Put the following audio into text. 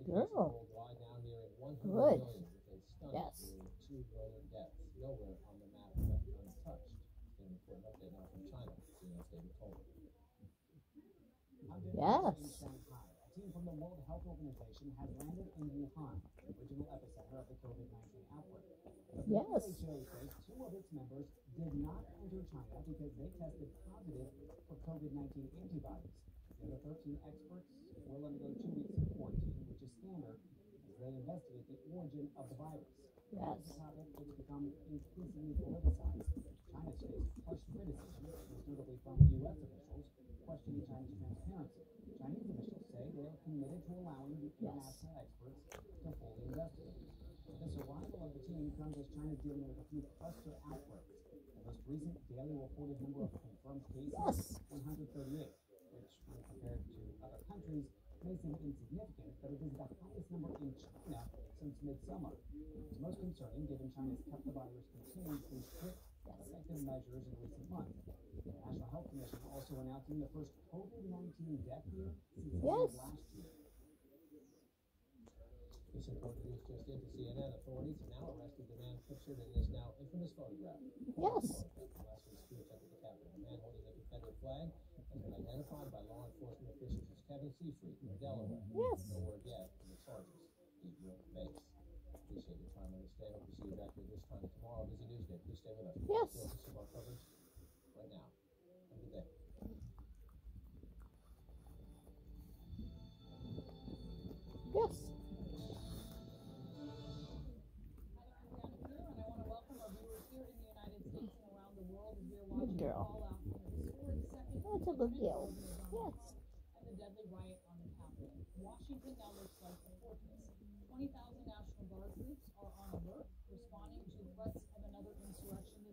Girl. Worldwide now nearing 100 Good. million, with a stunning Yes. nearly 2 million deaths. Nowhere on the map left untouched. Getting an important update now from China. CNN's David Toler. Yes. In Shanghai, a team from the World Health Organization has landed in Wuhan, the original epicenter of the COVID-19 outbreak. But the Yes. WHO says 2 of its members did not enter China because they tested positive for COVID-19 antibodies. The other 13 experts will undergo 2 weeks of quarantine, which is standard as they investigate the origin of the virus. Yes. It's a topic that's become increasingly politicized. China's faced harsh criticism, most notably from U.S. officials, questioning China's transparency. Chinese officials say they are committed to allowing the international experts to fully investigate. This arrival of the team comes as China is dealing with a few cluster outbreaks. The most recent daily reported number of confirmed cases, 138, which, when compared to other countries, may seem insignificant, but it is the highest number in China since midsummer. It's most concerning given China's kept the virus contained through strict protective measures in recent months. The National Health Commission also announcing the first COVID-19 death year since last year. This important news just into CNN. Authorities have now arrested the man pictured in this now infamous photograph. Yes. Last week's coup attempt at the Capitol. The man holding the Confederate flag has been identified by law enforcement officials as Kevin Seafried from Delaware. Yes. No word yet on the charges he will face. Appreciate your time on this day. Hope to see you back here this time tomorrow. Busy news day. Please stay with us. Yes. We'll see some more coverage right now. Have a good day. Yes. Good girl. That's a good deal. Yes. And the deadly riot on the Capitol. Washington now looks like a fortress. 20,000 National Guard troops are on alert, responding to threats of another insurrection